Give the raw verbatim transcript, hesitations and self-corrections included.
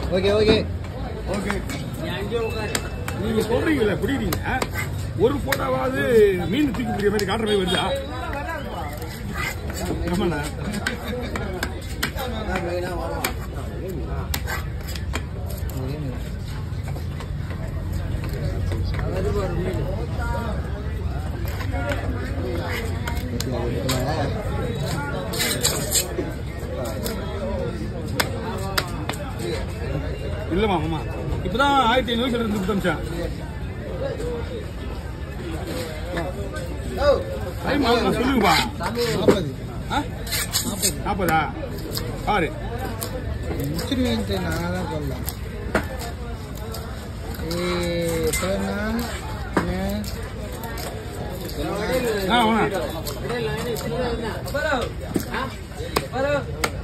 Okay okay okay. நீங்க சொல்றீங்கல்ல புரியுறீங்க, ஒரு போட்டாவாவது மீன் தூக்கி பிடிக்கிற மாதிரி காட்டுற மாதிரி வருதா? ஆமாண்ணா. இல்லமா ஆமா, இப்பதான் ஆயிரத்தி ஐநூறு இருந்து கொடுத்தேன். சொல்லுங்கப்பா. நாற்பதா பாரு முடிச்சிருவீங்க. நான் தான் சொல்லலாம். ஆ